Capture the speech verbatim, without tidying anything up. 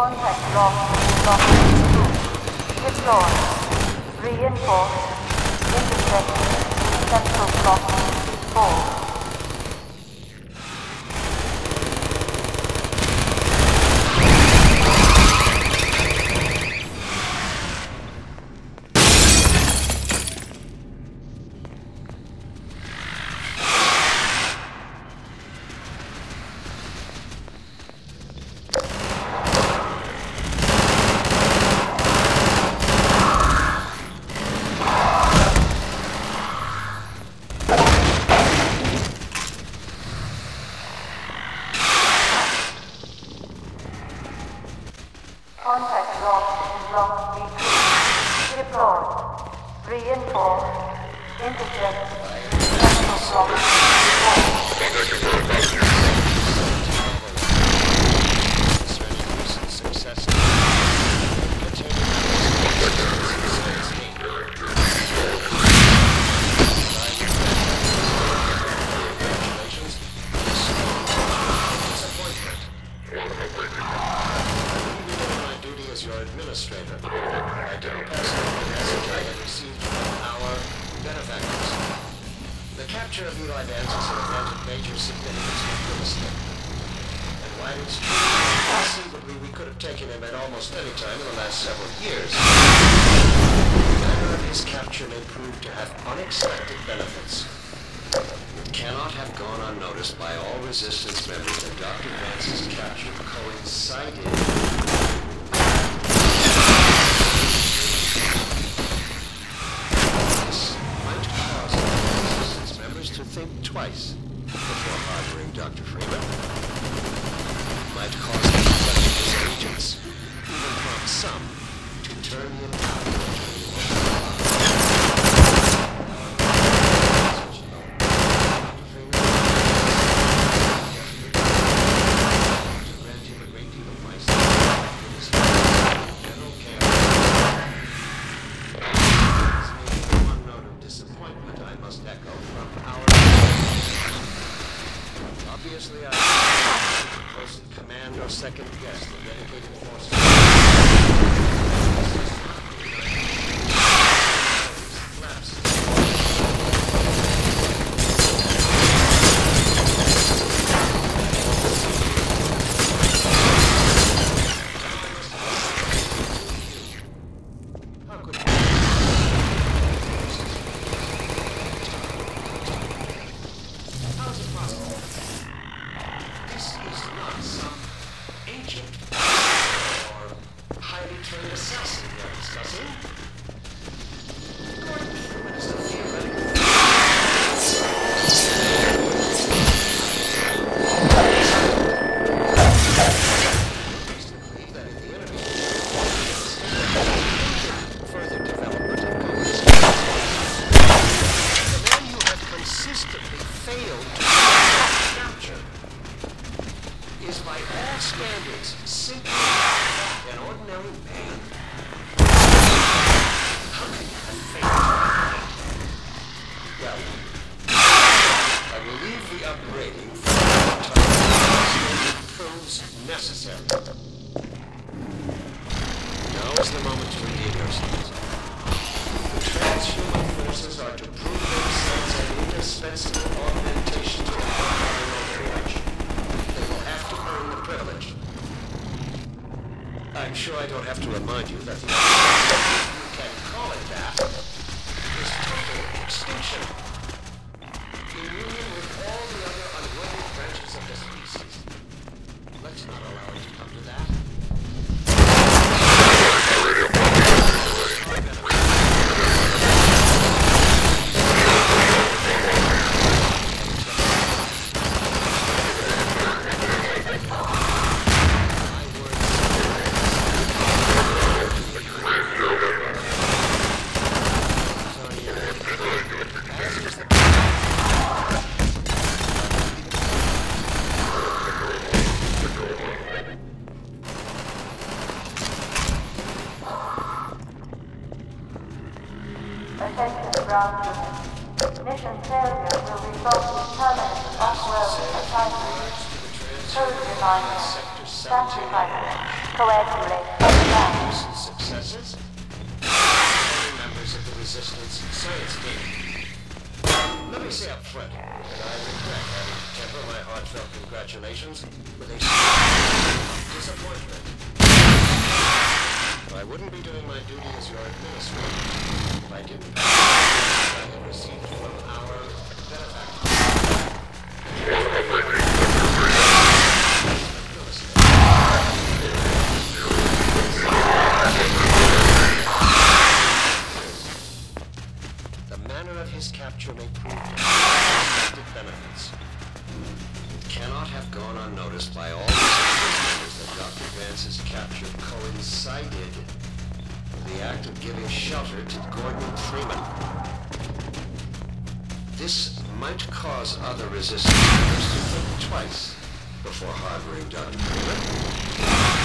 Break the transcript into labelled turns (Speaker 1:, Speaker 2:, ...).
Speaker 1: Contact lost. Lost two. Deploy. Reinforce. Intercept. Central block four. Contact lost in block B two. Deploy. Reinforce. Intercept. Central block four.
Speaker 2: Your administrator. I don't pass on the message I have received from our benefactors. The capture of Eli Vance is an event of major significance for Philistine. And while it's true, conceivably we could have taken him at almost any time in the last several years, the manner of his capture may prove to have unexpected benefits. It cannot have gone unnoticed by all resistance members that Doctor Vance's capture coincided to think twice before harboring Doctor Freeman. Might cause them to question his agents, even prompt some to turn him out. Grant him a great deal of my general care. One note of disappointment I must echo from our obviously, I am close in command or second guess the dedicated forces. How could How is it possible? This is not some ancient or highly trained assassin we are discussing. According to Freeman, it's a theoretical. I believe that if the enemy further development of Congress, the man you have consistently failed to capture is by all standards simply an ordinary man. How can you have failed? Well, I will leave the upgrading for the time it proves necessary. Now is the moment to redeem yourselves. The transhuman forces are to prove themselves an indispensable augmentation to the modern reaction. They will have to earn the privilege. I'm sure I don't have to remind you that the you can call it that, is total extinction. In union with all the other unworthy branches of the species. Let's not allow it to come to that.
Speaker 1: Attention ground unit. Mission failure will result in permanent off-world assignment. Code reminder. Stand by. Coagulate online.
Speaker 2: Recent successes? Many members of the Resistance science team. Let me say up front that I regret having to temper my heartfelt congratulations with a disappointment. I wouldn't be doing my duty as your administrator if I didn't pass I have received from our benefactor. The manner of his capture may prove to have unexpected benefits. It cannot have gone unnoticed by all the that Doctor Vance's capture coincided with the act of giving shelter to Gordon Freeman. This might cause other resistance members to think twice before harboring Doctor Freeman.